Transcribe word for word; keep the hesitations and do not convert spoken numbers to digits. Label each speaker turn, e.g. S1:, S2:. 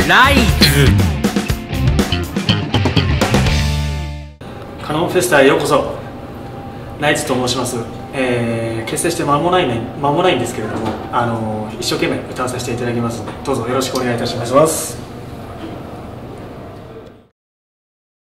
S1: ライズ
S2: カノンフェスタへようこそ。ライズと申します。えー、結成して間もないね間もないんですけれども、あの一生懸命歌わさせていただきますので、どうぞよろしくお願いいたします。